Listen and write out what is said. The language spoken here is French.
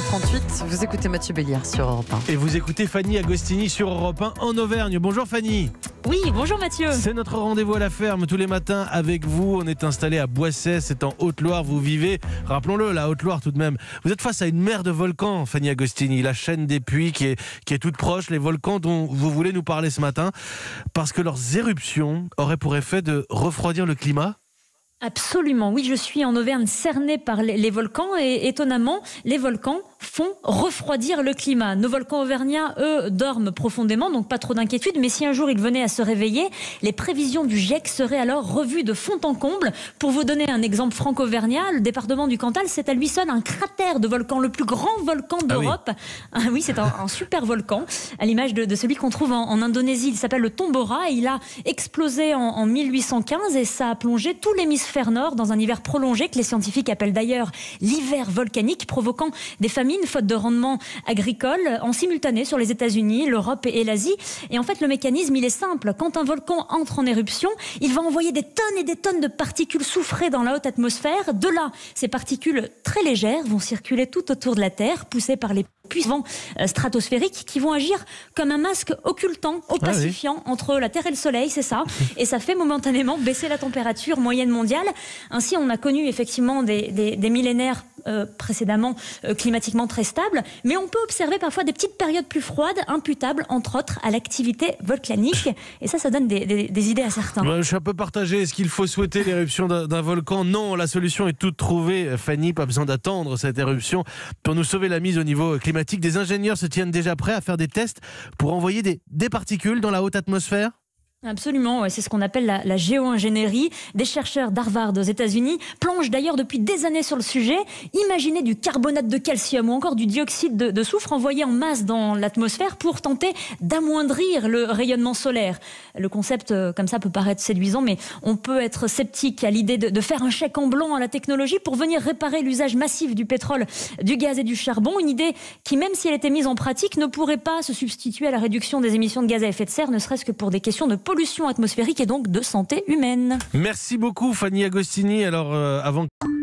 7h38, vous écoutez Mathieu Béliard sur Europe 1. Et vous écoutez Fanny Agostini sur Europe 1 en Auvergne. Bonjour Fanny. Oui, bonjour Mathieu. C'est notre rendez-vous à la ferme tous les matins avec vous. On est installé à Boissès, c'est en Haute-Loire. Vous vivez, rappelons-le, la Haute-Loire tout de même. Vous êtes face à une mer de volcans, Fanny Agostini, la chaîne des Puys qui est toute proche, les volcans dont vous voulez nous parler ce matin, parce que leurs éruptions auraient pour effet de refroidir le climat. Absolument, oui, je suis en Auvergne cernée par les volcans et étonnamment, les volcans font refroidir le climat. Nos volcans auvergnats, eux, dorment profondément, donc pas trop d'inquiétude, mais si un jour ils venaient à se réveiller, les prévisions du GIEC seraient alors revues de fond en comble. Pour vous donner un exemple franco-auvergnat, le département du Cantal, c'est à lui seul un cratère de volcan, le plus grand volcan d'Europe. Ah oui, c'est un super volcan, à l'image de celui qu'on trouve en Indonésie. Il s'appelle le Tombora et il a explosé en 1815 et ça a plongé tout l'hémisphère nord dans un hiver prolongé que les scientifiques appellent d'ailleurs l'hiver volcanique, provoquant des famines faute de rendement agricole en simultané sur les États-Unis, l'Europe et l'Asie. Et en fait, le mécanisme, il est simple. Quand un volcan entre en éruption, il va envoyer des tonnes et des tonnes de particules soufrées dans la haute atmosphère. De là, ces particules très légères vont circuler tout autour de la Terre, poussées par les puissants stratosphériques qui vont agir comme un masque occultant, opacifiant entre la Terre et le Soleil, c'est ça. Et ça fait momentanément baisser la température moyenne mondiale. Ainsi, on a connu effectivement des millénaires précédemment climatiquement très stables, mais on peut observer parfois des petites périodes plus froides, imputables entre autres à l'activité volcanique. Et ça donne des idées à certains. Je suis un peu partagé. Est-ce qu'il faut souhaiter l'éruption d'un volcan? Non, la solution est toute trouvée. Fanny, pas besoin d'attendre cette éruption pour nous sauver la mise au niveau climatique. Des ingénieurs se tiennent déjà prêts à faire des tests pour envoyer des particules dans la haute atmosphère. Absolument, c'est ce qu'on appelle la géo-ingénierie. Des chercheurs d'Harvard aux États-Unis plongent d'ailleurs depuis des années sur le sujet. Imaginez du carbonate de calcium ou encore du dioxyde de soufre envoyé en masse dans l'atmosphère pour tenter d'amoindrir le rayonnement solaire. Le concept comme ça peut paraître séduisant, mais on peut être sceptique à l'idée de faire un chèque en blanc à la technologie pour venir réparer l'usage massif du pétrole, du gaz et du charbon. Une idée qui, même si elle était mise en pratique, ne pourrait pas se substituer à la réduction des émissions de gaz à effet de serre, ne serait-ce que pour des questions de pollution atmosphérique et donc de santé humaine. Merci beaucoup Fanny Agostini. Alors avant